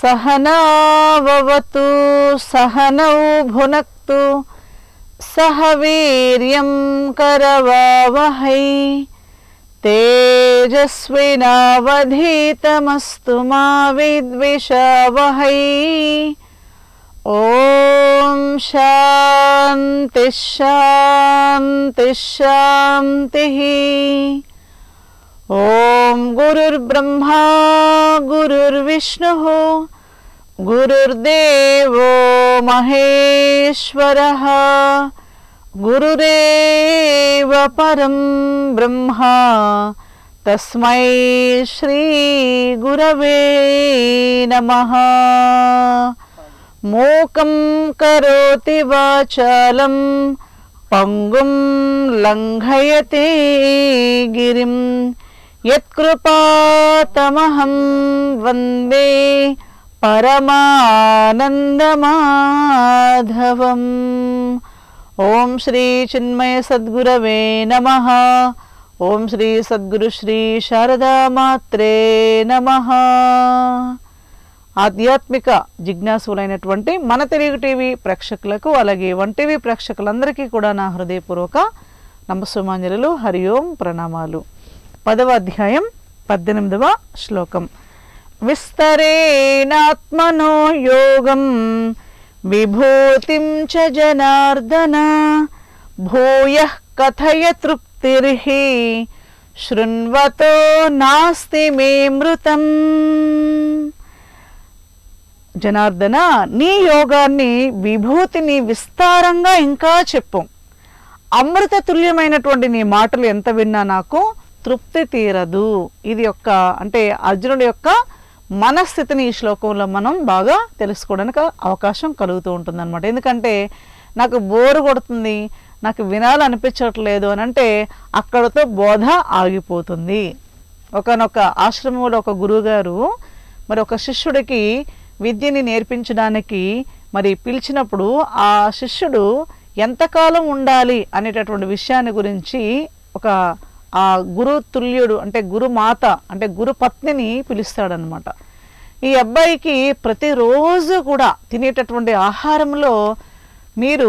सहनाववतु सहनौ भुनक्तु सह वीर्यं करवावहै तेजस्विनावधीतमस्तु मा विद्विषावहै। ओम शांति शांति शांति। ओम गुरुर्ब्रह्मा गुरुर्विष्णुः गुरुर्देवो महेश्वरः गुरुरेव परं ब्रह्मा तस्मै श्री गुरवे नमः। मूकं करोति वाचालं पंगुं लंघयते गिरिं यत्कृपातमहं वन्दे परमानन्दमाधवम्। ओम श्री चिन्मय सद्गुरवे नमः। ओम श्री सद्गुरु श्री शारदा मात्रे नमः। ఆధ్యాత్మిక జిజ్ఞాసులైనటువంటి మన తెలుగు టీవీ ప్రేక్షకులకు అలాగే వన్ టీవీ ప్రేక్షకులందరికీ కూడా నా హృదయపూర్వక నమస్సుమాంజలులు, హరి ఓం ప్రణామాలు। 10వ అధ్యాయం 18వ శ్లోకం। విస్తరేణాత్మనో యోగం విభూతిం చ జనార్దన భూయః కథయ తృప్తిర్హి శృణ్వతో నాస్తి మే మృతం। జనార్దన, నీ యోగాన్ని విభూతిని విస్తారంగా ఇంకా చెప్పు। అమృత తుల్యమైనటువంటి నీ మాటలు ఎంత విన్నా నాకు తృప్తి తీరదు। ఇది యొక్క అంటే అర్జునుడి యొక్క మనస్థితిని ఈ శ్లోకంలో మనం బాగా తెలుసుకోవడానికి అవకాశం కలుగుతూ ఉంటుంది అనమాట। ఎందుకంటే నాకు బోరు కొడుతుంది, నాకు వినాలనిపించట్లేదు అని అంటే అక్కడతో బోధ ఆగిపోతుంది। ఒకనొక ఆశ్రమంలో ఒక గురువుగారు మరి ఒక శిష్యుడికి విద్యని నేర్పించడానికి మరి పిలిచినప్పుడు ఆ శిష్యుడు ఎంతకాలం ఉండాలి అనేటటువంటి విషయాన్ని గురించి ఒక ఆ గురు తుల్యుడు అంటే గురుమాత అంటే గురు పత్నిని పిలుస్తాడనమాట। ఈ అబ్బాయికి ప్రతిరోజు కూడా తినేటటువంటి ఆహారంలో మీరు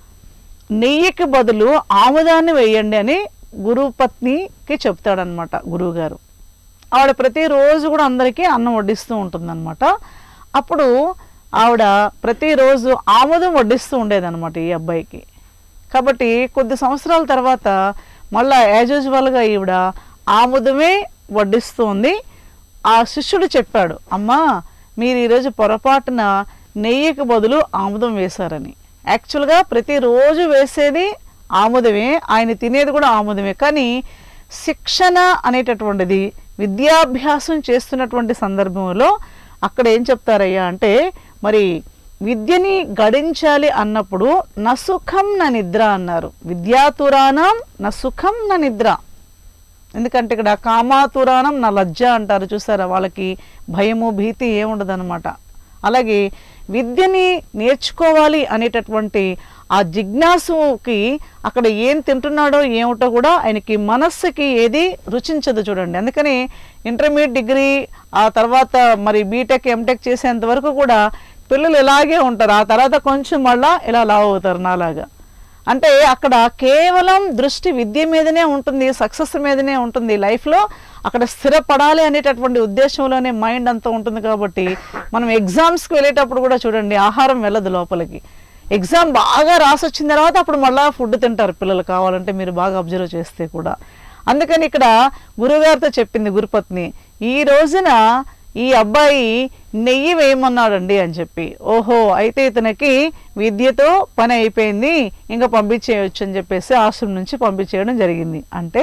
నెయ్యికి బదులు ఆముదాన్ని వేయండి అని గురుపత్నికి చెప్తాడనమాట గురువుగారు। ఆవిడ ప్రతిరోజు కూడా అందరికీ అన్నం వడ్డిస్తూ ఉంటుందన్నమాట। అప్పుడు ఆవిడ ప్రతిరోజు ఆముదం వడ్డిస్తూ ఉండేదన్నమాట ఈ అబ్బాయికి। కాబట్టి కొద్ది సంవత్సరాల తర్వాత మళ్ళా యాజ్ యూజువల్గా ఈవిడ ఆముదమే వడ్డిస్తుంది। ఆ శిష్యుడు చెప్పాడు, అమ్మా మీరు ఈరోజు పొరపాటున నెయ్యికి బదులు ఆముదం వేశారని। యాక్చువల్గా ప్రతిరోజు వేసేది ఆముదమే, ఆయన తినేది కూడా ఆముదమే, కానీ శిక్షణ అనేటటువంటిది విద్యాభ్యాసం చేస్తున్నటువంటి సందర్భంలో అక్కడ ఏం చెప్తారయ్యా అంటే మరి విద్యని గడించాలి అన్నప్పుడు నసుఖం న నిద్ర అన్నారు। విద్యాతురాణం నసుఖం న నిద్ర। ఎందుకంటే ఇక్కడ కామాతురాణం నా లజ్జ అంటారు చూసారా, వాళ్ళకి భయము భీతి ఏముండదు అనమాట। అలాగే విద్యని నేర్చుకోవాలి అనేటటువంటి ఆ జిజ్ఞాసుకి అక్కడ ఏం తింటున్నాడో ఏమిటో కూడా ఆయనకి మనస్సుకి ఏది రుచించదు చూడండి। అందుకని ఇంటర్మీడియట్ డిగ్రీ ఆ తర్వాత మరి బీటెక్ ఎంటెక్ చేసేంత వరకు కూడా పిల్లలు ఇలాగే ఉంటారు, ఆ తర్వాత కొంచెం మళ్ళా ఇలా లావ్ అవుతారు నాలాగా। అంటే అక్కడ కేవలం దృష్టి విద్య మీదనే ఉంటుంది, సక్సెస్ మీదనే ఉంటుంది, లైఫ్లో అక్కడ స్థిరపడాలి అనేటటువంటి ఉద్దేశంలోనే మైండ్ అంతా ఉంటుంది। కాబట్టి మనం ఎగ్జామ్స్కి వెళ్ళేటప్పుడు కూడా చూడండి ఆహారం వెళ్ళదు లోపలికి, ఎగ్జామ్ బాగా రాసి వచ్చిన తర్వాత అప్పుడు మళ్ళీ ఫుడ్ తింటారు పిల్లలు, కావాలంటే మీరు బాగా అబ్జర్వ్ చేస్తే కూడా। అందుకని ఇక్కడ గురుగారితో చెప్పింది గురుపత్ని, ఈ రోజున ఈ అబ్బాయి నెయ్యి వేయమన్నాడండి అని చెప్పి, ఓహో అయితే ఇతనికి విద్యతో పని అయిపోయింది ఇంకా పంపించేయచ్చు అని చెప్పేసి ఆశ్రమం నుంచి పంపించేయడం జరిగింది। అంటే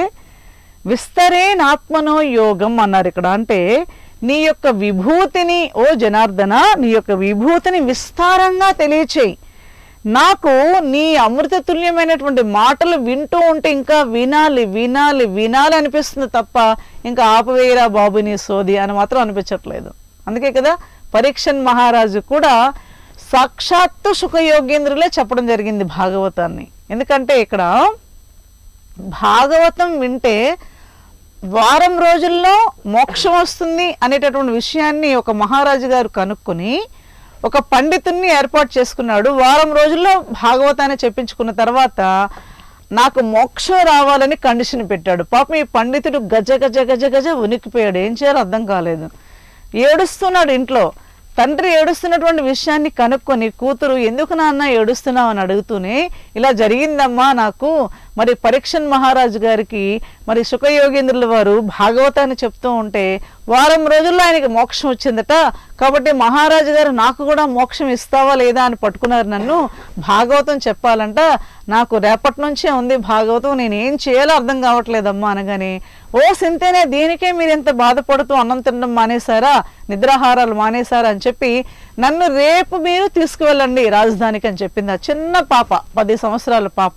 విస్తరేణాత్మనో యోగం అన్నారు ఇక్కడ। అంటే నీ యొక్క విభూతిని ఓ జనార్దన, నీ యొక్క విభూతిని విస్తారంగా తెలియచేయి, నాకు నీ అమృతతుల్యమైనటువంటి మాటలు వింటూ ఉంటే ఇంకా వినాలి వినాలి వినాలి అనిపిస్తుంది తప్ప ఇంకా ఆపవేయరా బాబు నీ సోది అని మాత్రం అనిపించట్లేదు। అందుకే కదా పరీక్షన్ మహారాజు కూడా సాక్షాత్తు సుఖయోగేంద్రులే చెప్పడం జరిగింది భాగవతాన్ని। ఎందుకంటే ఇక్కడ భాగవతం వింటే వారం రోజుల్లో మోక్షం వస్తుంది అనేటటువంటి విషయాన్ని ఒక మహారాజు గారు కనుక్కొని ఒక పండితుణ్ణి ఏర్పాటు చేసుకున్నాడు. వారం రోజుల్లో భాగవతాన్ని చెప్పించుకున్న తర్వాత నాకు మోక్షం రావాలని కండిషన్ పెట్టాడు. పాపం ఈ పండితుడు గజ గజ గజ గజ ఉనికిపోయాడు. ఏం చేయాలో అర్థం కాలేదు. ఏడుస్తున్నాడు ఇంట్లో. తండ్రి ఏడుస్తున్నటువంటి విషయాన్ని కనుక్కొని కూతురు ఎందుకు నాన్న ఏడుస్తున్నావు అని అడుగుతూనే ఇలా జరిగిందమ్మా నాకు, మరి పరీక్షన్ మహారాజు గారికి మరి శుకయోగేంద్రుల వారు భాగవతాన్ని చెప్తూ ఉంటే వారం రోజుల్లో ఆయనకి మోక్షం వచ్చిందట. కాబట్టి మహారాజు గారు నాకు కూడా మోక్షం ఇస్తావా లేదా అని పట్టుకున్నారు నన్ను. భాగవతం చెప్పాలంట, నాకు రేపటి నుంచే ఉంది భాగవతం, నేను ఏం చేయాలో అర్థం కావట్లేదమ్మా అనగానే, ఓ సింతేనే దీనికే మీరు ఎంత బాధపడుతూ అన్నం తినడం మానేశారా, నిద్రాహారాలు మానేశారా అని చెప్పి నన్ను రేపు మీరు తీసుకువెళ్ళండి రాజధానికి అని చెప్పింది ఆ చిన్న పాప, 10 సంవత్సరాల పాప.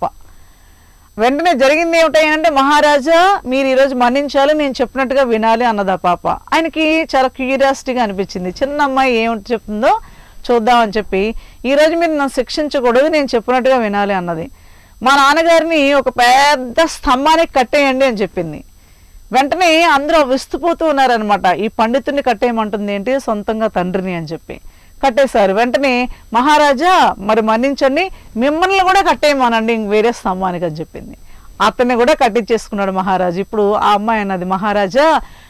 వెంటనే జరిగింది ఏమిటంటే, మహారాజా మీరు ఈరోజు మన్నించాలి, నేను చెప్పినట్టుగా వినాలి అన్నది ఆ పాప. ఆయనకి చాలా క్యూరియాసిటీగా అనిపించింది, చిన్న అమ్మాయి ఏమిటి చెప్తుందో చూద్దామని చెప్పి, ఈరోజు మీరు నన్ను శిక్షించకూడదు, నేను చెప్పినట్టుగా వినాలి అన్నది. మా నాన్నగారిని ఒక పెద్ద స్తంభానికి కట్టేయండి అని చెప్పింది. వెంటనే అందరూ విస్తుపోతూ ఉన్నారనమాట. ఈ పండితుడిని కట్టేయమంటుంది ఏంటి, సొంతంగా తండ్రిని అని చెప్పి కట్టేశారు. వెంటనే మహారాజా మరి మన్నించండి, మిమ్మల్ని కూడా కట్టేయమానండి ఇంక వేరే స్తంభానికి అని చెప్పింది. అతన్ని కూడా కట్టించేసుకున్నాడు మహారాజు. ఇప్పుడు ఆ అమ్మాయి అన్నది, మహారాజా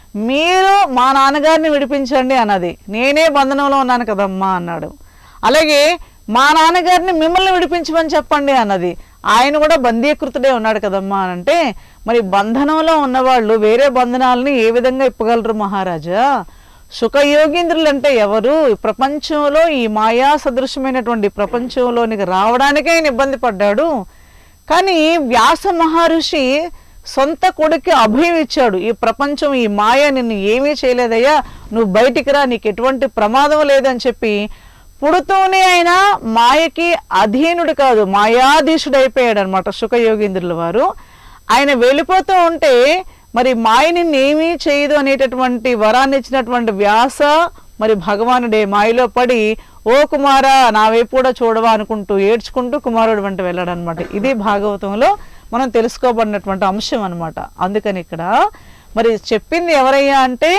మీరు మా నాన్నగారిని విడిపించండి అన్నది. నేనే బంధనంలో ఉన్నాను కదమ్మా అన్నాడు. అలాగే మా నాన్నగారిని మిమ్మల్ని విడిపించమని చెప్పండి అన్నది. ఆయన కూడా బంధీకృతుడే ఉన్నాడు కదమ్మా అని అంటే, మరి బంధనంలో ఉన్నవాళ్ళు వేరే బంధనాలని ఏ విధంగా ఇప్పగలరు మహారాజా? శుకయోగీంద్రులు అంటే ఎవరు? ప్రపంచంలో ఈ మాయా సదృశ్యమైనటువంటి ప్రపంచంలోనికి రావడానికే ఆయన ఇబ్బంది పడ్డాడు. కానీ వ్యాస మహర్షి సొంత కొడుక్కి అభయం ఇచ్చాడు, ఈ ప్రపంచం ఈ మాయ నిన్ను ఏమీ చేయలేదయ్యా, నువ్వు బయటికి రా, నీకు ఎటువంటి ప్రమాదం లేదని చెప్పి పుడుతూనే ఆయన మాయకి అధీనుడు కాదు మాయాధీశుడు అయిపోయాడు అనమాట శుకయోగీంద్రుల వారు. ఆయన వెళ్ళిపోతూ ఉంటే మరి మాయ నిన్ను ఏమీ చేయదు అనేటటువంటి వరాన్ని ఇచ్చినటువంటి వ్యాస మరి భగవానుడే మాయలో పడి, ఓ కుమారా నా వైపు కూడా చూడవా అనుకుంటూ ఏడ్చుకుంటూ కుమారుడు వెంట వెళ్ళాడు అనమాట. ఇది భాగవతంలో మనం తెలుసుకోబడినటువంటి అంశం అనమాట. అందుకని ఇక్కడ మరి చెప్పింది ఎవరయ్యా అంటే,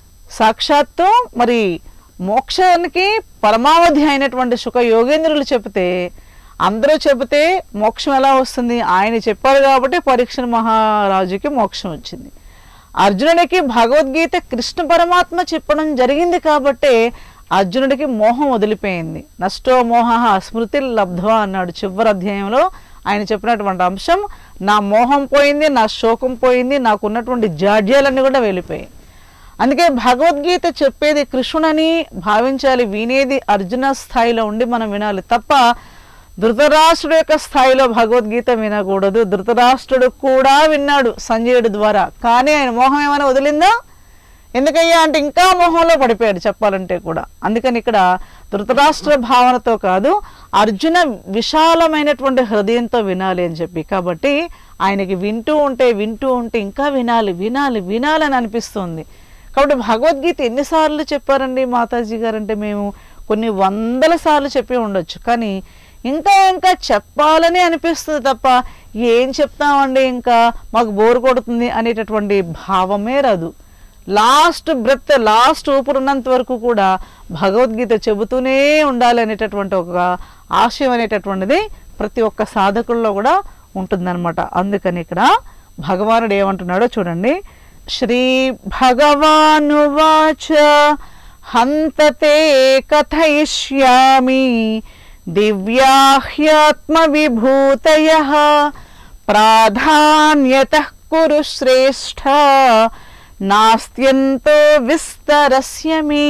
సాక్షాత్తు మరి మోక్షానికి పరమావధి అయినటువంటి శుకయోగేంద్రులు చెబితే, అందరూ చెబితే మోక్షం ఎలా వస్తుంది? ఆయన చెప్పారు కాబట్టి పరీక్ష మహారాజుకి మోక్షం వచ్చింది. అర్జునుడికి భగవద్గీత కృష్ణ పరమాత్మ చెప్పడం జరిగింది కాబట్టి అర్జునుడికి మోహం వదిలిపోయింది. నష్టో మోహ స్మృతి లబ్ధ్వా అన్నాడు చివరి అధ్యాయంలో ఆయన చెప్పినటువంటి అంశం. నా మోహం పోయింది, నా శోకం పోయింది, నాకున్నటువంటి జాడ్యాలన్నీ కూడా వెళ్ళిపోయాయి. అందుకే భగవద్గీత చెప్పేది కృష్ణుడని భావించాలి, వినేది అర్జున స్థాయిలో ఉండి మనం వినాలి తప్ప ధృతరాష్ట్రుడు యొక్క స్థాయిలో భగవద్గీత వినకూడదు. ధృతరాష్ట్రుడు కూడా విన్నాడు సంజయుడి ద్వారా, కానీ ఆయన మోహం ఏమైనా వదిలిందా? ఎందుకయ్యా అంటే ఇంకా మోహంలో పడిపోయాడు చెప్పాలంటే కూడా. అందుకని ఇక్కడ ధృతరాష్ట్ర భావనతో కాదు, అర్జున విశాలమైనటువంటి హృదయంతో వినాలి అని చెప్పి. కాబట్టి ఆయనకి వింటూ ఉంటే ఇంకా వినాలి వినాలి వినాలి అని అనిపిస్తుంది. కాబట్టి భగవద్గీత ఎన్నిసార్లు చెప్పారండి మాతాజీ గారు అంటే, మేము కొన్ని 100 సార్లు చెప్పి ఉండొచ్చు, కానీ ఇంకా చెప్పాలని అనిపిస్తుంది తప్ప ఏం చెప్తామండి, ఇంకా మాకు బోరు కొడుతుంది అనేటటువంటి భావమే రాదు. లాస్ట్ బ్రెత్, లాస్ట్ ఊపిరున్నంత వరకు కూడా భగవద్గీత చెబుతూనే ఉండాలి అనేటటువంటి ఒక ఆశయం అనేటటువంటిది ప్రతి ఒక్క సాధకుల్లో కూడా ఉంటుందన్నమాట. అందుకని ఇక్కడ భగవానుడు ఏమంటున్నాడో చూడండి. శ్రీ భగవానువాచ హంతతే కథయిష్యామి దివ్యాహ్యాత్మ విభూతయః ప్రాధాన్యతః కురు శ్రేష్ఠ నాస్త్యంతో విస్తరస్యమి.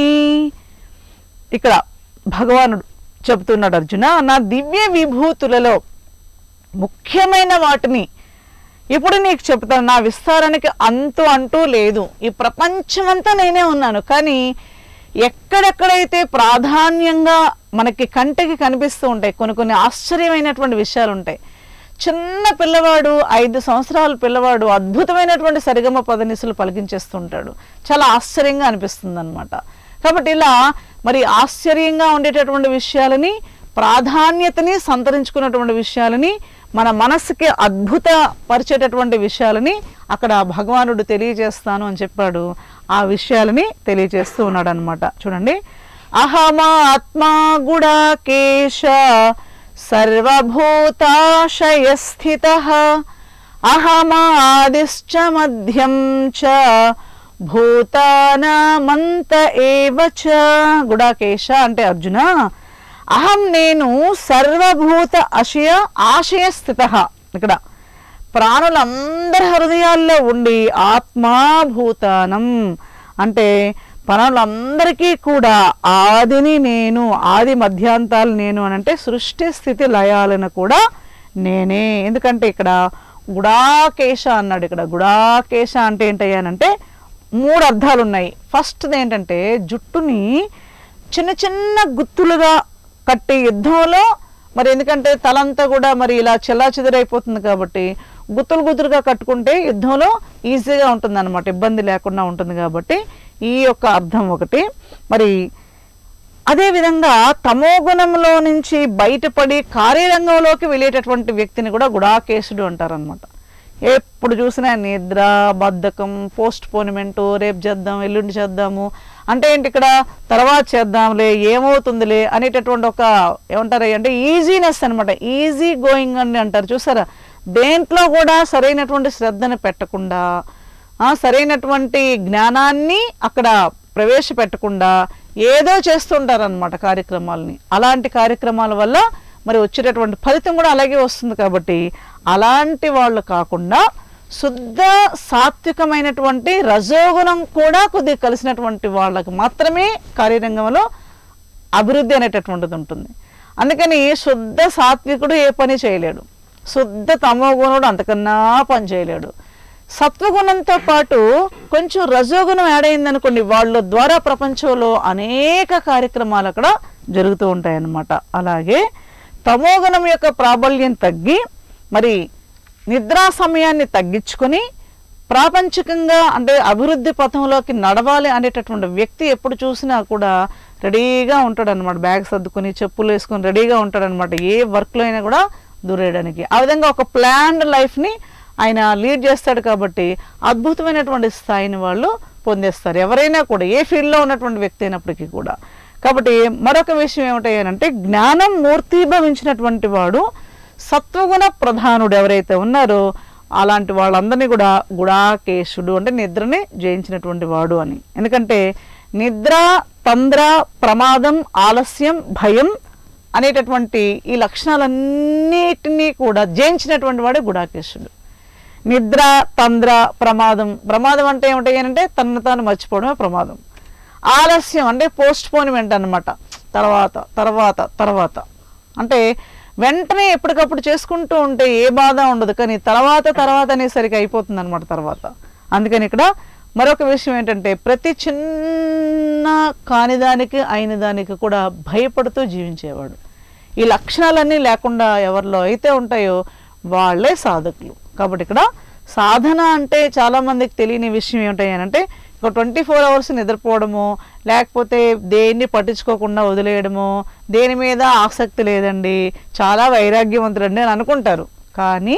ఇక్కడ భగవానుడు చెబుతున్నాడు, అర్జున నా దివ్య విభూతులలో ముఖ్యమైన వాటిని ఇప్పుడు నీకు చెప్తాను. నా విస్తారానికి అంటూ లేదు, ఈ ప్రపంచమంతా నేనే ఉన్నాను, కానీ ఎక్కడెక్కడైతే ప్రాధాన్యంగా మనకి కంటికి కనిపిస్తూ ఉంటాయి కొన్ని ఆశ్చర్యమైనటువంటి విషయాలు ఉంటాయి. చిన్న పిల్లవాడు 5 సంవత్సరాల పిల్లవాడు అద్భుతమైనటువంటి సరిగమ పదనిసలు పలికించేస్తుంటాడు, చాలా ఆశ్చర్యంగా అనిపిస్తుంది అనమాట. కాబట్టి ఇలా మరి ఆశ్చర్యంగా ఉండేటటువంటి విషయాలని, ప్రాధాన్యతని సంతరించుకున్నటువంటి విషయాలని మన మనస్సుకి అద్భుత పరిచేటటువంటి విషయాలని అక్కడ భగవానుడు తెలియజేస్తాను అని చెప్పాడు. ఆ విషయాలని తెలియజేస్తూ ఉన్నాడు అనమాట. చూడండి, అహమాత్మా గుడాకేశ సర్వభూతాశయస్థితః అహమాదిశ్చ మధ్యం చ భూతానామంత ఏవ చ. గుడాకేశ అంటే అర్జున, అహం నేను సర్వభూత ఆశయస్థిత, ఇక్కడ ప్రాణులందరి హృదయాల్లో ఉండి ఆత్మాభూతానం అంటే ప్రాణులందరికీ కూడా ఆదిని నేను, ఆది మధ్యాంతాలు నేను అని అంటే సృష్టి స్థితి లయాలను కూడా నేనే. ఎందుకంటే ఇక్కడ గుడాకేశ అన్నాడు. ఇక్కడ గుడాకేశ అంటే ఏంటయ్యానంటే 3 అర్థాలు ఉన్నాయి. ఫస్ట్ది ఏంటంటే జుట్టుని చిన్న చిన్న గుత్తులుగా కట్టి యుద్ధంలో మరి ఎందుకంటే తలంతా కూడా మరి ఇలా చెల్లాచెదురైపోతుంది కాబట్టి గుత్తులు గుత్తులుగా కట్టుకుంటే యుద్ధంలో ఈజీగా ఉంటుంది అన్నమాట, ఇబ్బంది లేకుండా ఉంటుంది కాబట్టి ఈ యొక్క అర్థం ఒకటి. మరి అదేవిధంగా తమోగుణంలో నుంచి బయటపడి కార్యరంగంలోకి వెళ్ళేటటువంటి వ్యక్తిని కూడా గుడాకేశుడు అంటారనమాట. ఎప్పుడు చూసినా నిద్ర, బద్ధకం, పోస్ట్ పోన్మెంటు, రేపు చేద్దాం, ఎల్లుండి చేద్దాము అంటే ఏంటి, ఇక్కడ తర్వాత చేద్దాంలే, ఏమవుతుందిలే అనేటటువంటి ఒక ఏమంటారు అంటే ఈజీనెస్ అనమాట, ఈజీ గోయింగ్ అని అంటారు చూసారా. దేంట్లో కూడా సరైనటువంటి శ్రద్ధను పెట్టకుండా, సరైనటువంటి జ్ఞానాన్ని అక్కడ ప్రవేశపెట్టకుండా ఏదో చేస్తుంటారనమాట కార్యక్రమాలని. అలాంటి కార్యక్రమాల వల్ల మరి వచ్చేటటువంటి ఫలితం కూడా అలాగే వస్తుంది. కాబట్టి అలాంటి వాళ్ళు కాకుండా శుద్ధ సాత్వికమైనటువంటి రజోగుణం కూడా కొద్దిగా కలిసినటువంటి వాళ్ళకి మాత్రమే కార్యరంగంలో అభివృద్ధి అనేటటువంటిది ఉంటుంది. అందుకని శుద్ధ సాత్వికుడు ఏ పని చేయలేడు, శుద్ధ తమోగుణుడు అంతకన్నా పని చేయలేడు. సత్వగుణంతో పాటు కొంచెం రజోగుణం యాడ్ అయిందనుకోండి, వాళ్ళ ద్వారా ప్రపంచంలో అనేక కార్యక్రమాలు అక్కడ జరుగుతూ ఉంటాయన్నమాట. అలాగే తమోగుణం యొక్క ప్రాబల్యం తగ్గి మరి నిద్రా సమయాన్ని తగ్గించుకొని ప్రాపంచికంగా అంటే అభివృద్ధి పథంలోకి నడవాలి అనేటటువంటి వ్యక్తి ఎప్పుడు చూసినా కూడా రెడీగా ఉంటాడు అనమాట. బ్యాగ్ సర్దుకొని చెప్పులు వేసుకొని రెడీగా ఉంటాడనమాట, ఏ వర్క్లో అయినా కూడా దూరేయడానికి. ఆ విధంగా ఒక ప్లాన్డ్ లైఫ్ని ఆయన లీడ్ చేస్తాడు. కాబట్టి అద్భుతమైనటువంటి స్థాయిని వాళ్ళు పొందేస్తారు, ఎవరైనా కూడా ఏ ఫీల్డ్లో ఉన్నటువంటి వ్యక్తి అయినప్పటికీ కూడా. కాబట్టి మరొక విషయం ఏమిటంటే జ్ఞానం మూర్తిభవించినటువంటి వాడు సత్వగుణ ప్రధానుడు ఎవరైతే ఉన్నారో అలాంటి వాళ్ళందరినీ కూడా గుడాకేశుడు అంటే నిద్రని జయించినటువంటి వాడు అని. ఎందుకంటే నిద్ర, తంద్ర, ప్రమాదం, ఆలస్యం, భయం అనేటటువంటి ఈ లక్షణాలన్నిటినీ కూడా జయించినటువంటి వాడే గుడాకేశుడు. నిద్ర, తంద్ర, ప్రమాదం. ప్రమాదం అంటే ఏమిటంటే తనను తాను మర్చిపోవడమే ప్రమాదం. ఆలస్యం అంటే పోస్ట్ పోన్మెంట్ అనమాట, తర్వాత తర్వాత తర్వాత అంటే వెంటనే ఎప్పటికప్పుడు చేసుకుంటూ ఉంటే ఏ బాధ ఉండదు, కానీ తర్వాత తర్వాత అనేసరికి అయిపోతుంది అనమాట తర్వాత. అందుకని ఇక్కడ మరొక విషయం ఏంటంటే ప్రతి చిన్న కానిదానికి అయిన దానికి కూడా భయపడుతూ జీవించేవాడు. ఈ లక్షణాలన్నీ లేకుండా ఎవరిలో అయితే ఉంటాయో వాళ్ళే సాధకులు. కాబట్టి ఇక్కడ సాధన అంటే చాలామందికి తెలియని విషయం ఏమిటంటే ఒక 24 అవర్స్ నిద్రపోవడము, లేకపోతే దేన్ని పట్టించుకోకుండా వదిలేయడము, దేని మీద ఆసక్తి లేదండి, చాలా వైరాగ్యవంతుడండి అని అనుకుంటారు. కానీ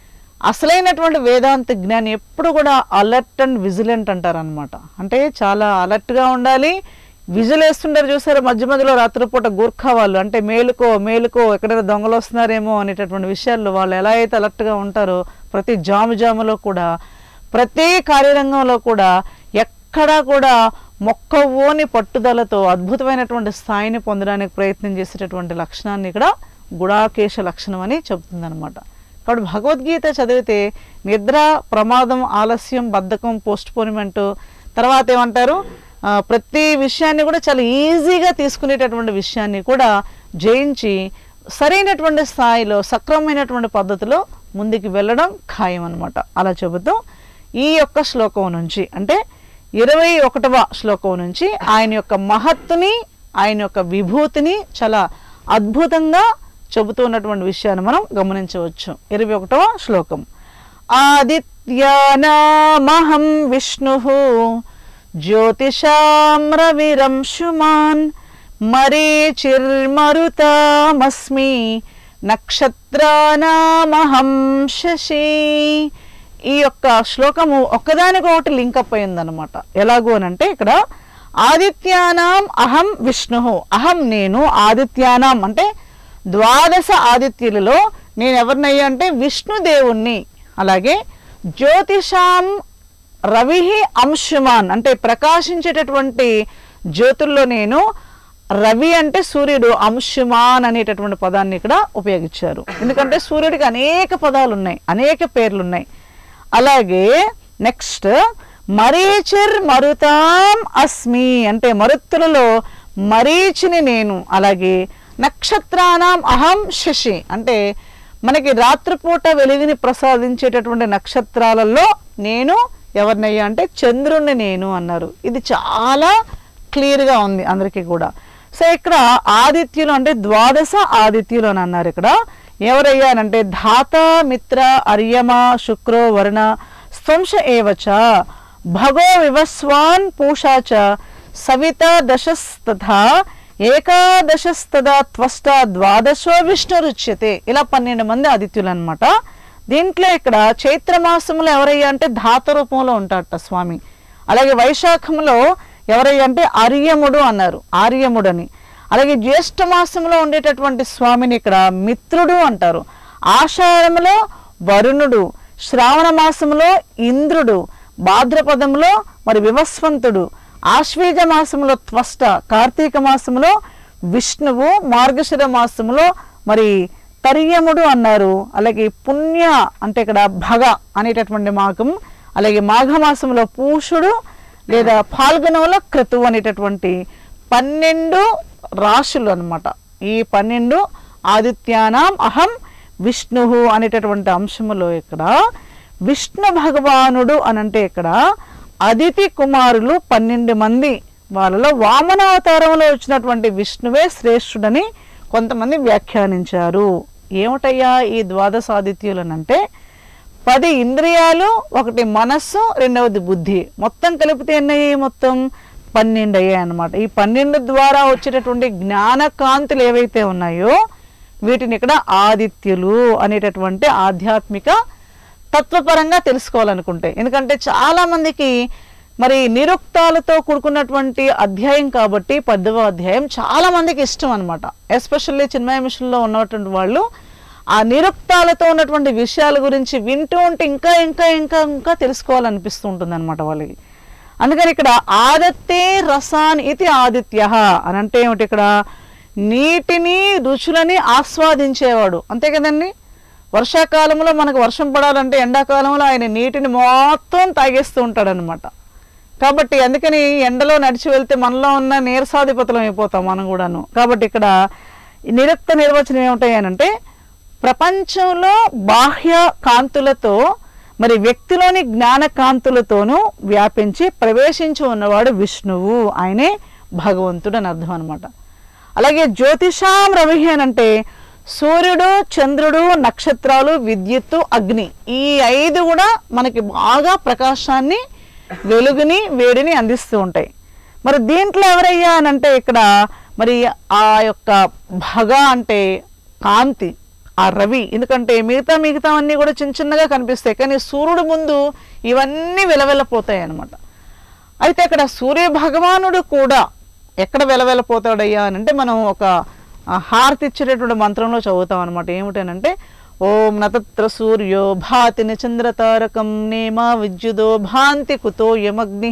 అసలైనటువంటి వేదాంత జ్ఞాని ఎప్పుడు కూడా అలర్ట్ అండ్ విజిలెంట్ అంటారనమాట. అంటే చాలా అలర్ట్గా ఉండాలి. విజిల్ వేస్తుంటారు చూసారు మధ్య మధ్యలో రాత్రిపూట గూర్ఖా వాళ్ళు, అంటే మేలుకో మేలుకో ఎక్కడైనా దొంగలు వస్తున్నారేమో అనేటటువంటి విషయాల్లో వాళ్ళు ఎలా అయితే అలర్ట్గా ఉంటారో ప్రతి జాములో కూడా, ప్రతి కార్యరంగంలో కూడా ఎక్కడా కూడా మొక్కవోని పట్టుదలతో అద్భుతమైనటువంటి స్థాయిని పొందడానికి ప్రయత్నం చేసేటటువంటి లక్షణాన్ని ఇక్కడ గుడాకేశ లక్షణం అని చెబుతుందన్నమాట. కాబట్టి భగవద్గీత చదివితే నిద్ర, ప్రమాదం, ఆలస్యం, బద్ధకం, పోస్ట్ పోన్మెంట్, తర్వాత ఏమంటారు ప్రతి విషయాన్ని కూడా చాలా ఈజీగా తీసుకునేటటువంటి విషయాన్ని కూడా జయించి సరైనటువంటి స్థాయిలో సక్రమమైనటువంటి పద్ధతిలో ముందుకు వెళ్ళడం ఖాయం అనమాట. అలా చెబుతూ ఈ యొక్క శ్లోకం నుంచి అంటే 21వ శ్లోకం నుంచి ఆయన యొక్క మహత్తుని, ఆయన యొక్క విభూతిని చాలా అద్భుతంగా చెబుతున్నటువంటి విషయాన్ని మనం గమనించవచ్చు. 21వ శ్లోకం. ఆదిత్యానామహం విష్ణుః జ్యోతిషాం రవిరంశుమాన్ మరీచిర్మరుతామస్మి నక్షత్రానామహం శశి. ఈ యొక్క శ్లోకము ఒక్కదానికొకటి లింకప్ అయిందనమాట. ఎలాగూ అనంటే ఇక్కడ ఆదిత్యానాం అహం విష్ణు, అహం నేను, ఆదిత్యానాం అంటే ద్వాదశ ఆదిత్యులలో నేను ఎవరినయ్యా అంటే విష్ణుదేవుణ్ణి. అలాగే జ్యోతిషాం రవి అంశుమాన్ అంటే ప్రకాశించేటటువంటి జ్యోతుల్లో నేను, రవి అంటే సూర్యుడు, అంశుమాన్ అనేటటువంటి పదాన్ని ఇక్కడ ఉపయోగించారు. ఎందుకంటే సూర్యుడికి అనేక పదాలు ఉన్నాయి, అనేక పేర్లు ఉన్నాయి. అలాగే నెక్స్ట్ మరీచిర్ మరుతాం అస్మి అంటే మరుత్తులలో మరీచిని నేను. అలాగే నక్షత్రానాం అహం శశి అంటే మనకి రాత్రిపూట వెలుగుని ప్రసాదించేటటువంటి నక్షత్రాలలో నేను ఎవరినయ్యా అంటే చంద్రుణ్ణి నేను అన్నారు. ఇది చాలా క్లియర్గా ఉంది అందరికీ కూడా. సో ఇక్కడ ఆదిత్యులు అంటే ద్వాదశ ఆదిత్యులు అని అన్నారు. ఇక్కడ ఎవరయ్యానంటే ధాత మిత్ర అర్యమ శుక్రో వరుణ స్వంశ ఏవచ భగో వివస్వాన్ పూషాచ సవిత దశస్తథా ఏకాదశస్తదా త్వష్ట ద్వాదశో విష్ణురుచ్యతే. ఇలా 12 మంది ఆదిత్యులు అనమాట. దీంట్లో ఇక్కడ చైత్రమాసంలో ఎవరయ్యా అంటే ధాత రూపంలో ఉంటారట స్వామి. అలాగే వైశాఖంలో ఎవరయ్యా అంటే ఆర్యముడు అన్నారు, ఆర్యముడు అని. అలాగే జ్యేష్ఠ మాసంలో ఉండేటటువంటి స్వామిని ఇక్కడ మిత్రుడు అంటారు. ఆషాఢంలో వరుణుడు, శ్రావణ మాసంలో ఇంద్రుడు, భాద్రపదంలో మరి వివస్వంతుడు, ఆశ్వీజ మాసంలో త్వష్ట, కార్తీక మాసంలో విష్ణువు, మార్గశిర మాసంలో మరి తర్యముడు అన్నారు. అలాగే పుణ్య అంటే ఇక్కడ భగ అనేటటువంటి మాఘం, అలాగే మాఘమాసంలో పూషుడు లేదా పాల్గొనంలో క్రతువు అనేటటువంటి 12 రాశులు అన్నమాట. ఈ 12 ఆదిత్యానాం అహం విష్ణు అనేటటువంటి అంశములో ఇక్కడ విష్ణు భగవానుడు అనంటే ఇక్కడ అదితి కుమారులు 12 మంది, వాళ్ళలో వామన అవతారంలో వచ్చినటువంటి విష్ణువే శ్రేష్ఠుడని కొంతమంది వ్యాఖ్యానించారు. ఏమిటయ్యా ఈ ద్వాదశ ఆదిత్యులు అనంటే 10 ఇంద్రియాలు, 1 మనస్సు, 2వది బుద్ధి, మొత్తం కలిపితే ఎన్నయ్యాయి? మొత్తం 12 అయ్యాయి అన్నమాట. ఈ 12 ద్వారా వచ్చేటటువంటి జ్ఞానకాంతులు ఏవైతే ఉన్నాయో వీటిని ఇక్కడ ఆదిత్యులు అనేటటువంటి ఆధ్యాత్మిక తత్వపరంగా తెలుసుకోవాలనుకుంటే. ఎందుకంటే చాలామందికి మరి నిరుక్తాలతో కూడుకున్నటువంటి అధ్యాయం కాబట్టి 10వ అధ్యాయం చాలామందికి ఇష్టం అనమాట. ఎస్పెషల్లీ చిన్మయ మిషన్లో ఉన్నటువంటి వాళ్ళు ఆ నిరుక్తాలతో ఉన్నటువంటి విషయాల గురించి వింటూ ఉంటే ఇంకా ఇంకా ఇంకా ఇంకా తెలుసుకోవాలనిపిస్తూ ఉంటుంది అనమాట వాళ్ళకి. అందుకని ఇక్కడ ఆదత్తే రసాన్ ఇది ఆదిత్య అని అంటే ఏమిటి? ఇక్కడ నీటిని రుచులని ఆస్వాదించేవాడు, అంతే కదండి. వర్షాకాలంలో మనకు వర్షం పడాలంటే ఎండాకాలంలో ఆయన నీటిని మొత్తం తాగేస్తూ ఉంటాడనమాట. కాబట్టి అందుకని ఎండలో నడిచి వెళ్తే మనలో ఉన్న నీరసాధిపతులం అయిపోతాం మనం కూడాను. కాబట్టి ఇక్కడ నిరుక్త నిర్వచనం ఏమిటాయనంటే ప్రపంచంలో బాహ్య కాంతులతో మరి వ్యక్తిలోని జ్ఞాన కాంతులతోనూ వ్యాపించి ప్రవేశించి ఉన్నవాడు విష్ణువు, ఆయనే భగవంతుడు అని అర్థం అనమాట. అలాగే జ్యోతిషాం రవి అనంటే సూర్యుడు, చంద్రుడు, నక్షత్రాలు, విద్యుత్తు, అగ్ని, ఈ 5 కూడా మనకి బాగా ప్రకాశాన్ని, వెలుగుని, వేడిని అందిస్తూ ఉంటాయి. మరి దీంట్లో ఎవరయ్యా అనంటే ఇక్కడ మరి ఆ యొక్క భగ అంటే కాంతి, ఆ రవి. ఎందుకంటే మిగతా అన్నీ కూడా చిన్న చిన్నగా కనిపిస్తాయి, కానీ సూర్యుడు ముందు ఇవన్నీ వెలవెలపోతాయి అన్నమాట. అయితే ఇక్కడ సూర్య భగవానుడు కూడా ఎక్కడ వెలవెలపోతాడయ్యా అనంటే మనం ఒక హారతి ఇచ్చేటటువంటి మంత్రంలో చదువుతాం అనమాట. ఏమిటనంటే ఓం నతత్ర సూర్యో భాతి చంద్రతారకం నేమ విద్యుదో భాంతి కుతో యమగ్ని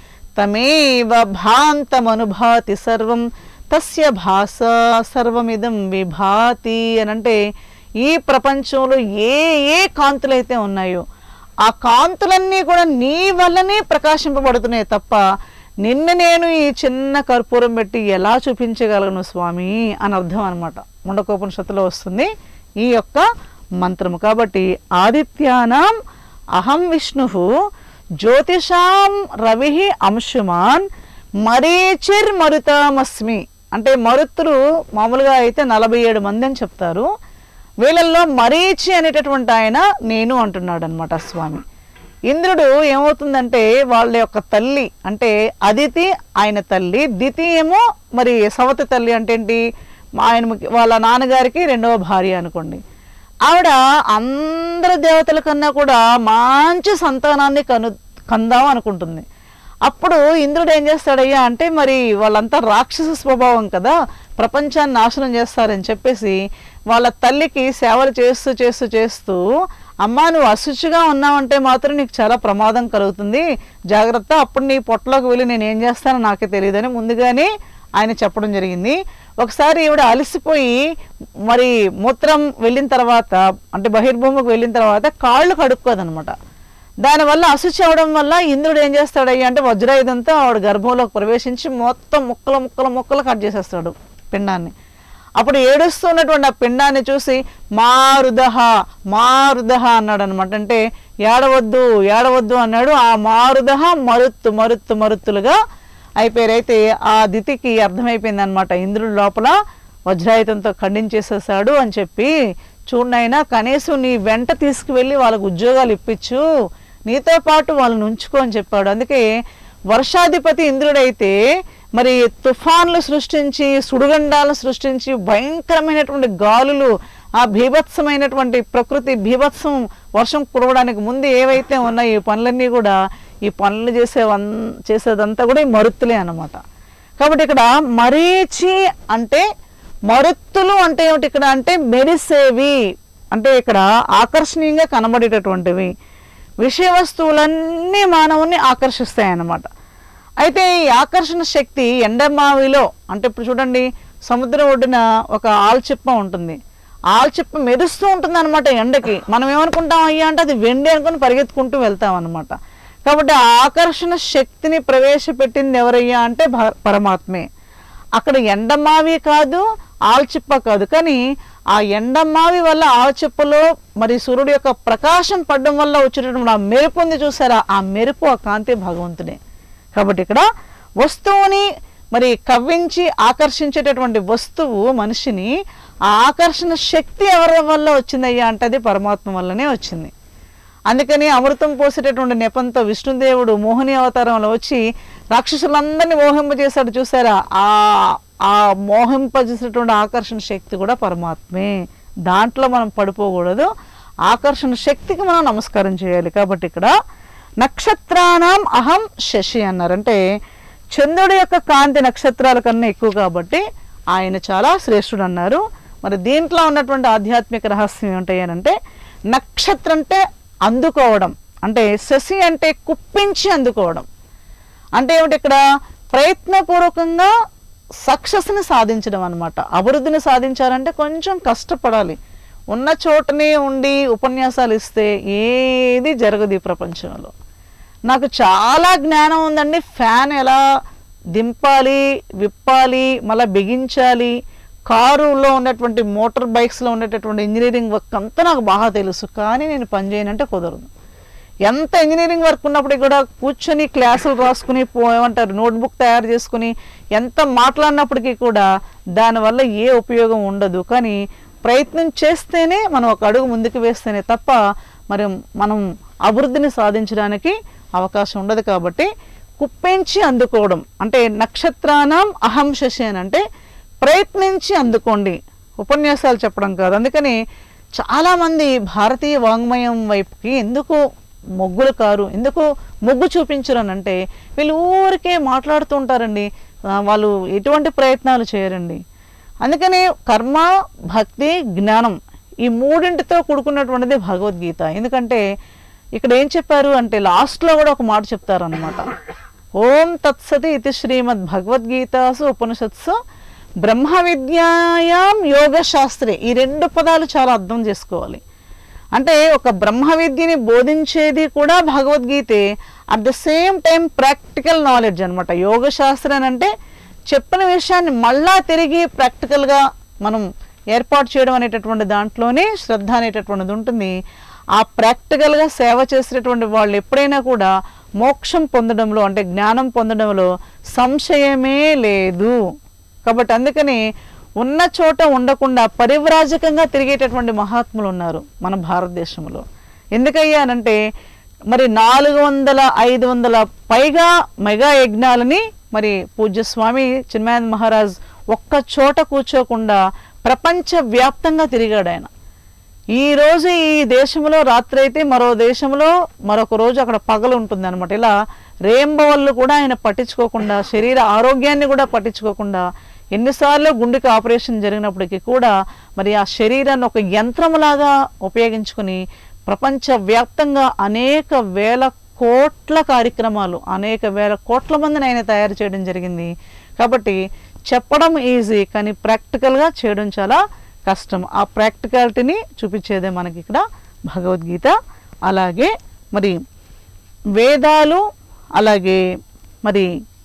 తమేవ భాంతమనుభాతి సర్వం తస్య భాస సర్వమిదం విభాతి అనంటే ఈ ప్రపంచంలో ఏ ఏ కాంతులైతే ఉన్నాయో ఆ కాంతులన్నీ కూడా నీ వల్లనే ప్రకాశింపబడుతున్నాయి తప్ప నిన్ను నేను ఈ చిన్న కర్పూరం పెట్టి ఎలా చూపించగలను స్వామి అని అర్థం అనమాట. ముండకోపనిషత్తులో వస్తుంది ఈ యొక్క మంత్రము. కాబట్టి ఆదిత్యానాం అహం విష్ణు జ్యోతిషాం రవి అంశుమాన్ మరీచిర్ మరుతామస్మి అంటే మరుత్తులు మామూలుగా అయితే 47 మంది అని చెప్తారు. వీళ్ళల్లో మరీచి అనేటటువంటి ఆయన నేను అంటున్నాడు అనమాట స్వామి. ఇంద్రుడు ఏమవుతుందంటే వాళ్ళ యొక్క తల్లి అంటే అదితి ఆయన తల్లి, దితి ఏమో మరి సవతి తల్లి అంటే ఏంటి వాళ్ళ నాన్నగారికి రెండవ భార్య అనుకోండి. ఆవిడ అందరి దేవతల కన్నా కూడా మంచి సంతానాన్ని కందాం అనుకుంటుంది. అప్పుడు ఇంద్రుడు ఏం చేస్తాడయ్యా అంటే, మరి వాళ్ళంతా రాక్షస స్వభావం కదా, ప్రపంచాన్ని నాశనం చేస్తారని చెప్పేసి వాళ్ళ తల్లికి సేవలు చేస్తూ చేస్తూ చేస్తూ, అమ్మా నువ్వు అశుచిగా ఉన్నావంటే మాత్రం నీకు చాలా ప్రమాదం కలుగుతుంది, జాగ్రత్త, అప్పుడు నీ పొట్టలోకి వెళ్ళి నేను ఏం చేస్తానో నాకే తెలియదని ముందుగానే ఆయన చెప్పడం జరిగింది. ఒకసారి ఈవిడ అలసిపోయి మరి మూత్రం వెళ్ళిన తర్వాత, అంటే బహిర్భూమికి వెళ్ళిన తర్వాత కాళ్ళు కడుక్కోదనమాట. దానివల్ల అశుచి అవడం వల్ల ఇంద్రుడు ఏం చేస్తాడయ్యా అంటే వజ్రాయుధంతో ఆవిడ గర్భంలోకి ప్రవేశించి మొత్తం ముక్కలు ముక్కలు ముక్కలు కట్ చేసేస్తాడు పిండాన్ని. అప్పుడు ఏడుస్తున్నటువంటి ఆ పిండాన్ని చూసి మారుదహ మారుదహ అన్నాడు అనమాట. అంటే ఏడవద్దు ఏడవద్దు అన్నాడు. ఆ మారుదహ మరుత్తు మరుత్తు మరుత్తులుగా అయిపోయారు. అయితే ఆ దితికి అర్థమైపోయింది అనమాట, ఇంద్రుడు లోపల వజ్రాయుధంతో ఖండించేసేసాడు అని చెప్పి, చూడనైనా కనీసం నీ వెంట తీసుకువెళ్ళి వాళ్ళకు ఉద్యోగాలు ఇప్పించు, నీతో పాటు వాళ్ళని ఉంచుకో అని చెప్పాడు. అందుకే వర్షాధిపతి ఇంద్రుడైతే మరి తుఫాన్లు సృష్టించి, సుడిగండాలను సృష్టించి, భయంకరమైనటువంటి గాలులు, ఆ భీభత్సమైనటువంటి ప్రకృతి భీభత్సం, వర్షం కురవడానికి ముందు ఏవైతే ఉన్నాయో ఈ పనులన్నీ కూడా, ఈ పనులు చేసేదంతా కూడా ఈ మరుత్తులే అన్నమాట. కాబట్టి ఇక్కడ మరీచి అంటే మరుత్తులు అంటే ఏమిటి ఇక్కడ అంటే మెరిసేవి, అంటే ఇక్కడ ఆకర్షణీయంగా కనబడేటటువంటివి విషయ వస్తువులన్నీ మానవుని ఆకర్షిస్తాయి అన్నమాట. అయితే ఈ ఆకర్షణ శక్తి ఎండమావిలో, అంటే ఇప్పుడు చూడండి సముద్రం ఒడ్డున ఒక ఆల్చిప్ప ఉంటుంది, ఆల్చిప్ప మెరుస్తూ ఉంటుంది అనమాట ఎండకి. మనం ఏమనుకుంటాం అయ్యా అంటే అది వెండి అనుకుని పరిగెత్తుకుంటూ వెళ్తాం అనమాట. కాబట్టి ఆ ఆకర్షణ శక్తిని ప్రవేశపెట్టింది ఎవరయ్యా అంటే పరమాత్మే. అక్కడ ఎండమావి కాదు, ఆల్చిప్ప కాదు, కానీ ఆ ఎండమావి వల్ల ఆల్చిప్పలో మరి సూర్యుడు యొక్క ప్రకాశం పడడం వల్ల వచ్చేటటువంటి ఆ మెరుపు ఉంది చూసారా, ఆ మెరుపు ఆ కాంతి భగవంతుడే. కాబట్టి ఇక్కడ వస్తువుని మరి కవ్వించి ఆకర్షించేటటువంటి వస్తువు మనిషిని, ఆ ఆకర్షణ శక్తి ఎవరి వల్ల వచ్చిందయ్యా అంటే అది పరమాత్మ వల్లనే వచ్చింది. అందుకని అమృతం పోసేటటువంటి నెపంతో విష్ణుదేవుడు మోహిని అవతారంలో వచ్చి రాక్షసులందరినీ మోహింపజేశాడు చూసారా, ఆ మోహింపజేసేటువంటి ఆకర్షణ శక్తి కూడా పరమాత్మే. దాంట్లో మనం పడిపోకూడదు, ఆకర్షణ శక్తికి మనం నమస్కారం చేయాలి. కాబట్టి ఇక్కడ నక్షత్రానాం అహం శశి అన్నారు. అంటే చంద్రుడి యొక్క కాంతి నక్షత్రాల కన్నా ఎక్కువ కాబట్టి ఆయన చాలా శ్రేష్ఠుడు అన్నారు. మరి దీంట్లో ఉన్నటువంటి ఆధ్యాత్మిక రహస్యం ఏమిటి అంటే, నక్షత్రం అంటే అందుకోవడం, అంటే శశి అంటే కుప్పించి అందుకోవడం. అంటే ఏమిటి ఇక్కడ ప్రయత్నపూర్వకంగా సక్సెస్ని సాధించడం అనమాట. అభివృద్ధిని సాధించాలంటే కొంచెం కష్టపడాలి. ఉన్న చోటనే ఉండి ఉపన్యాసాలు ఇస్తే ఏది జరగదు ఈ ప్రపంచంలో. నాకు చాలా జ్ఞానం ఉందండి, ఫ్యాన్ ఎలా దింపాలి, విప్పాలి, మళ్ళీ బిగించాలి, కారులో ఉన్నటువంటి మోటార్ బైక్స్లో ఉండేటటువంటి ఇంజనీరింగ్ వర్క్ అంతా నాకు బాగా తెలుసు, కానీ నేను పని చేయనంటే కుదరదు. ఎంత ఇంజనీరింగ్ వర్క్ ఉన్నప్పటికీ కూడా కూర్చొని క్లాసులు రాసుకుని ఏమంటారు నోట్బుక్ తయారు చేసుకుని ఎంత మాట్లాడినప్పటికీ కూడా దానివల్ల ఏ ఉపయోగం ఉండదు. కానీ ప్రయత్నం చేస్తేనే, మనం ఒక అడుగు ముందుకు వేస్తేనే తప్ప మరి మనం అభివృద్ధిని సాధించడానికి అవకాశం ఉండదు. కాబట్టి కుప్పించి అందుకోవడం అంటే నక్షత్రానం అహం శశి అని అంటే ప్రయత్నించి అందుకోండి, ఉపన్యాసాలు చెప్పడం కాదు. అందుకని చాలామంది భారతీయ వాంగ్మయం వైపుకి ఎందుకు మొగ్గులు కారు, ఎందుకు మొగ్గు చూపించరు అని అంటే వీళ్ళు ఊరికే మాట్లాడుతూ ఉంటారండి, వాళ్ళు ఎటువంటి ప్రయత్నాలు చేయరండి. అందుకని కర్మ, భక్తి, జ్ఞానం ఈ మూడింటితో కూడుకున్నటువంటిది భగవద్గీత. ఎందుకంటే ఇక్కడ ఏం చెప్పారు అంటే లాస్ట్లో కూడా ఒక మాట చెప్తారు అనమాట. ఓం తత్సతి ఇది శ్రీమద్ భగవద్గీతాసు ఉపనిషత్సు బ్రహ్మ విద్యాయాం యోగ శాస్త్రే. ఈ రెండు పదాలు చాలా అర్థం చేసుకోవాలి. అంటే ఒక బ్రహ్మ విద్యని బోధించేది కూడా భగవద్గీతే, at the same time practical knowledge అనమాట. యోగ శాస్త్రం అంటే చెప్పిన విషయాన్ని మళ్ళా తిరిగి ప్రాక్టికల్గా మనం ఏర్పాటు చేయడం అనేటటువంటి దాంట్లోనే శ్రద్ధ అనేటటువంటిది ఉంటుంది. ఆ ప్రాక్టికల్గా సేవ చేసేటటువంటి వాళ్ళు ఎప్పుడైనా కూడా మోక్షం పొందడంలో అంటే జ్ఞానం పొందడంలో సంశయమే లేదు. కాబట్టి అందుకని ఉన్న చోట ఉండకుండా పరివ్రాజకంగా తిరిగేటటువంటి మహాత్ములు ఉన్నారు మన భారతదేశంలో. ఎందుకయ్యానంటే మరి 400-500 పైగా మెగా యజ్ఞాలని మరి పూజ్యస్వామి చిన్మయానంద మహారాజ్ ఒక్క చోట కూర్చోకుండా ప్రపంచవ్యాప్తంగా తిరిగాడు ఆయన. ఈ రోజు ఈ దేశంలో రాత్రి అయితే మరో దేశంలో మరొక రోజు అక్కడ పగలు ఉంటుంది అనమాట. ఇలా రేంబవళ్ళు కూడా ఆయన పట్టించుకోకుండా, శరీర ఆరోగ్యాన్ని కూడా పట్టించుకోకుండా, ఎన్నిసార్లు గుండెకి ఆపరేషన్ జరిగినప్పటికీ కూడా మరి ఆ శరీరాన్ని ఒక యంత్రంలాగా ఉపయోగించుకుని ప్రపంచవ్యాప్తంగా అనేక వేల కోట్ల కార్యక్రమాలు, అనేక వేల కోట్ల మందిని ఆయన తయారు చేయడం జరిగింది. కాబట్టి చెప్పడం ఈజీ, కానీ ప్రాక్టికల్గా చేయడం చాలా కష్టం. ఆ ప్రాక్టికాలిటీని చూపించేదే మనకి ఇక్కడ భగవద్గీత. అలాగే మరి వేదాలు, అలాగే మరి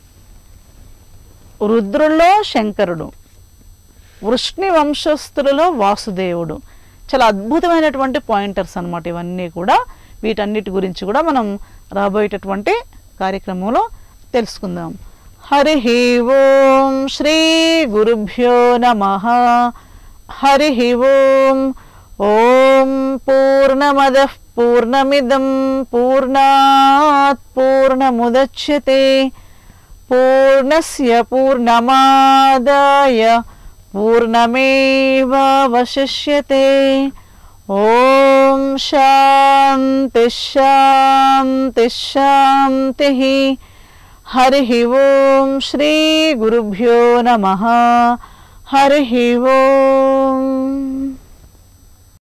రుద్రుల్లో శంకరుడు, వృష్ణి వంశస్థులలో వాసుదేవుడు. చాలా అద్భుతమైనటువంటి పాయింటర్స్ అన్నమాట ఇవన్నీ కూడా. వీటన్నిటి గురించి కూడా మనం రాబోయేటటువంటి కార్యక్రమంలో తెలుసుకుందాం. హరి ఓం శ్రీ గురుభ్యో నమః. హరి ఓం. ఓం పూర్ణమదః పూర్ణమిదం పూర్ణాత్ పూర్ణముదచ్యతే పూర్ణస్య పూర్ణమాదాయ పూర్ణమేవావశిష్యతే. ఓం శాంతి శాంతి శాంతి. హరి ఓం శ్రీ గురుభ్యో నమః. హరి ఓం.